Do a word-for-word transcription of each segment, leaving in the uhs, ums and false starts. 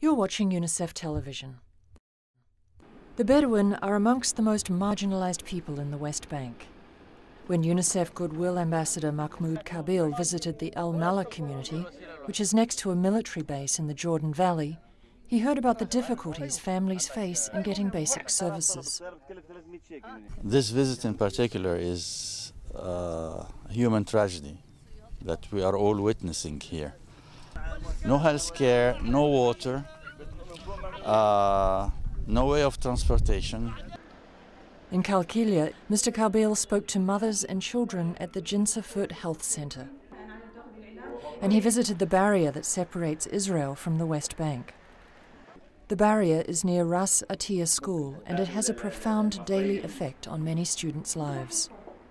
You're watching UNICEF television. The Bedouin are amongst the most marginalized people in the West Bank. When UNICEF Goodwill ambassador Mahmoud Kabil visited the Al Maleh community, which is next to a military base in the Jordan Valley, he heard about the difficulties families face in getting basic services. This visit in particular is a human tragedy that we are all witnessing here. No health care, no water, uh, no way of transportation. In Kalkilia, Mister Kabil spoke to mothers and children at the Jinsafut Health Center. And he visited the barrier that separates Israel from the West Bank. The barrier is near Ras Atiya School, and it has a profound daily effect on many students' lives.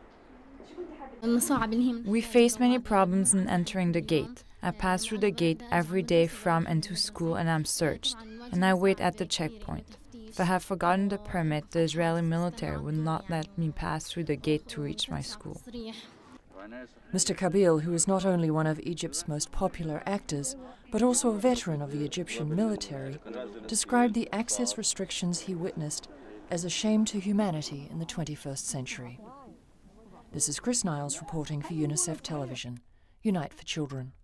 We face many problems in entering the gate. I pass through the gate every day from and to school, and I'm searched, and I wait at the checkpoint. If I have forgotten the permit, the Israeli military would not let me pass through the gate to reach my school. Mister Kabil, who is not only one of Egypt's most popular actors, but also a veteran of the Egyptian military, described the access restrictions he witnessed as a shame to humanity in the twenty-first century. This is Chris Niles reporting for UNICEF Television. Unite for Children.